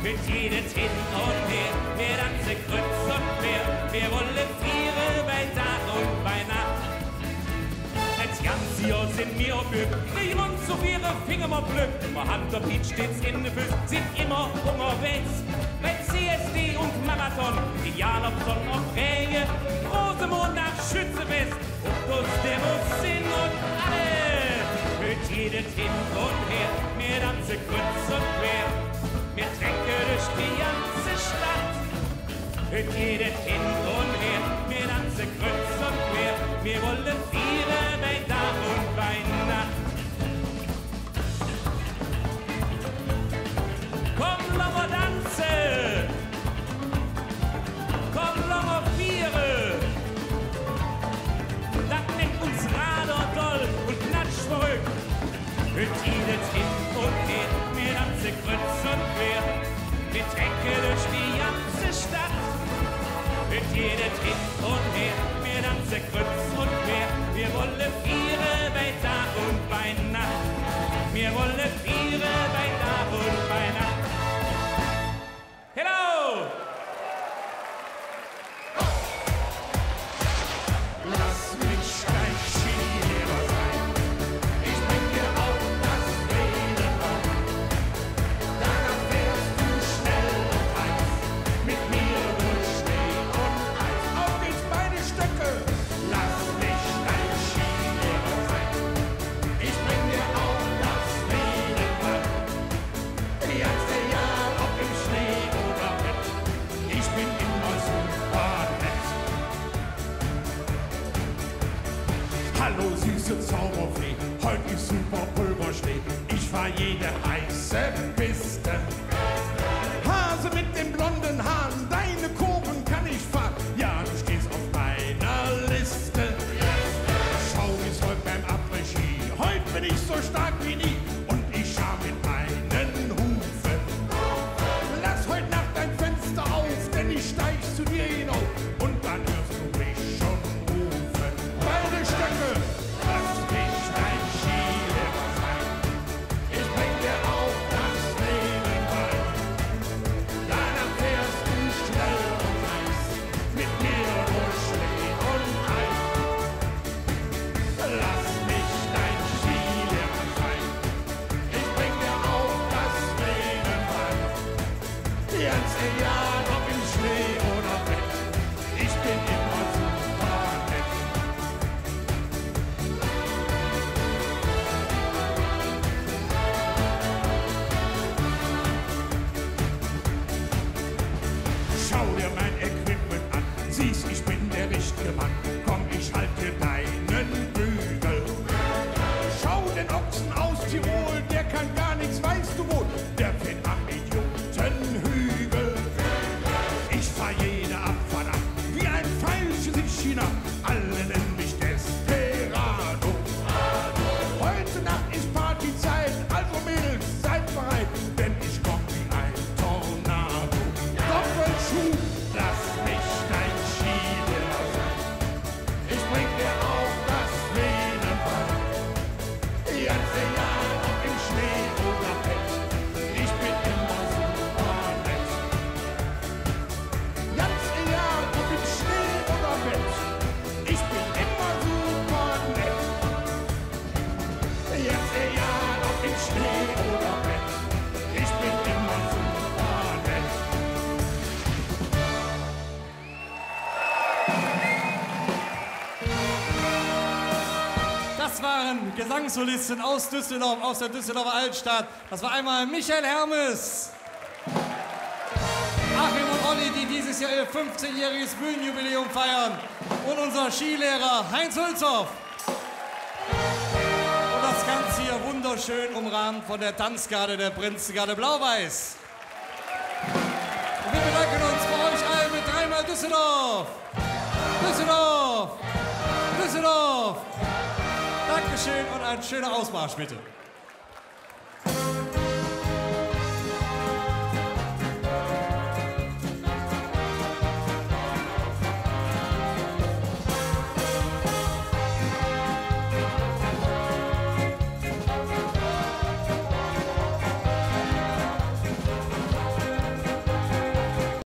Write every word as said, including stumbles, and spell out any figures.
mit jedes hin und her, wir tanzen kreuz und quer, wir wollen vieren bei Tag und bei Nacht. Als ganz Jahr sind wir auf Glück, wir rund zu ihre Finger mal Glück, wir haben der Piet stets in den Füßen, sind immer unterwegs. Bei C S D und Marathon, egal ob Sonn auf Regen, Rosemond nach Schützefest, ob das Demos sind und alle. Mit jedes hin und her, wir tanzen kreuz und quer, wir tränken durch die ganze Stadt. Mit jedes hin und her, wir tanzen kreuz und quer, wir wollen vieren bei Tag und bei Nacht. Komm, lass mal tanzen! Komm, lass mal vieren! Das macht uns Radar toll und klatsch verrückt. Mit jedes hin und her, wir tanzen kreuz und quer, wir tränken durch die ganze Stadt. Mit jedes hin und her, wir tanzen kreuz und quer, wir wollen vieren bei Tag und bei Nacht. Wir wollen vieren bei Tag und bei Nacht. Hello! Lass mich dein Skilehrer sein. Ich bring dir auch das Redenband. Danach fährst du schnell und heiß. Mit mir durch Schnee und Eis. Auf geht's beide Stöcke. Lass mich dein Skilehrer sein. Ich bring dir auch das Redenband. Die ganze Jahr ob im Schnee oder Bett. Ich bin immer super nett. Hallo süße Zauberfee, heute ist super Pulverschnee. Ich fahr jede heiße Piste. Hase mit den blonden Haaren, deine Kurven kann ich fahren. Ja, du stehst auf meiner Liste. Schau, wie's heute beim Après-Ski. Heute bin ich so stark wie nie und ich schar mit meinen Hufen. Lass heute Nacht dein Fenster auf, denn ich steig zu dir hinauf und dann hörst du mich schon rufen. Beide Stöcke, lass mich dein Skilehrer sein. Ich bring dir auch das Leben bei. Danach fährst du schnell und heiß, mit mir durch Schnee und Eis. Lass mich dein Skilehrer sein. Ich bring dir auch das Leben bei. Die ganze Jahr ob im Schnee oder Bett. Ich bin immer super nett. Schau dir mein Equipment an, siehst, ich bin der richtige Mann. Komm, ich halte deinen Bügel. Schau den Ochsen aus Tirol, der kann gar nichts, weißt du wohl. Der fährt am Idiotenhügel. Ich fahr jede Abfahrt ab, wie ein Pfeil schieß ich hinab. Alle nennen mich Desperado. Heute Nacht ist Partyzeit, also Mädels, seid bereit, denn ich komm wie ein Tornado. Doppelschuh, lass mich dein Skilehrer sein. Ich bring dir auch das Leben bei. Die ganze Jahr ob im Schnee oder Bett. Ich bin immer super nett. Ganz egal ob im Schnee oder Bett. Ich bin immer super nett. Ganz egal ob im Schnee oder Bett. Ich bin immer super nett. Das waren Gesangssolisten aus Düsseldorf, aus der Düsseldorfer Altstadt. Das war einmal Michael Hermes, Achim und Olli, die dieses Jahr ihr fünfzehnjähriges Bühnenjubiläum feiern, und unser Skilehrer Heinz Hülshoff. Und das Ganze hier wunderschön umrahmt von der Tanzgarde der Prinzengarde Blau-Weiß. Und wir bedanken uns bei euch allen mit dreimal Düsseldorf. Düsseldorf! Düsseldorf! Dankeschön und ein schöner Ausmarsch bitte.